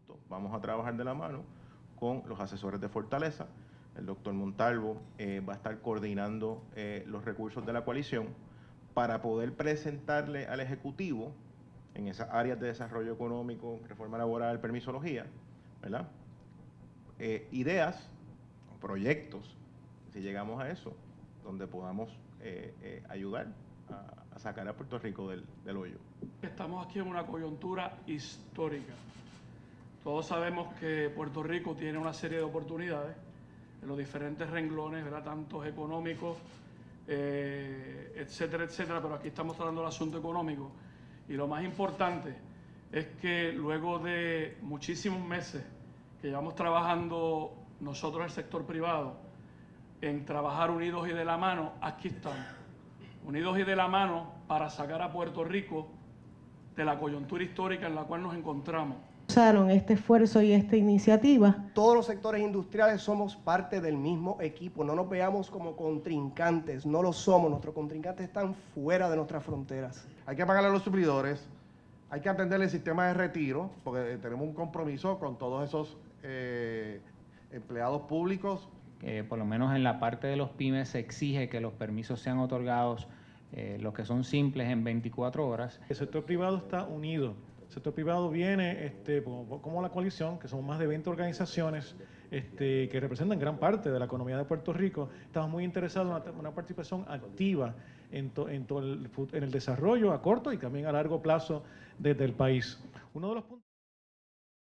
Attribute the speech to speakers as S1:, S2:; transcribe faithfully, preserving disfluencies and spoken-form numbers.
S1: Vamos a trabajar de la mano con los asesores de Fortaleza. El doctor Montalvo eh, va a estar coordinando eh, los recursos de la coalición para poder presentarle al Ejecutivo en esas áreas de desarrollo económico, reforma laboral, permisología, ¿verdad? Eh, ideas, proyectos, si llegamos a eso, donde podamos eh, eh, ayudar a, a sacar a Puerto Rico del, del hoyo.
S2: Estamos aquí en una coyuntura histórica. Todos sabemos que Puerto Rico tiene una serie de oportunidades en los diferentes renglones, ¿verdad? Tantos económicos, eh, etcétera, etcétera, pero aquí estamos tratando el asunto económico. Y lo más importante es que luego de muchísimos meses que llevamos trabajando nosotros el sector privado en trabajar unidos y de la mano, aquí estamos, unidos y de la mano para sacar a Puerto Rico de la coyuntura histórica en la cual nos encontramos.
S3: Usaron este esfuerzo y esta iniciativa.
S4: Todos los sectores industriales somos parte del mismo equipo, no nos veamos como contrincantes, no lo somos, nuestros contrincantes están fuera de nuestras fronteras.
S5: Hay que pagarle a los suplidores, hay que atender el sistema de retiro, porque tenemos un compromiso con todos esos eh, empleados públicos.
S6: Eh, por lo menos en la parte de los pymes se exige que los permisos sean otorgados, eh, los que son simples, en veinticuatro horas.
S7: El sector privado está unido. El sector privado viene este, como, como la coalición, que son más de veinte organizaciones este, que representan gran parte de la economía de Puerto Rico. Estamos muy interesados en una, una participación activa en, to, en, todo el, en el desarrollo a corto y también a largo plazo desde el país. Uno de los puntos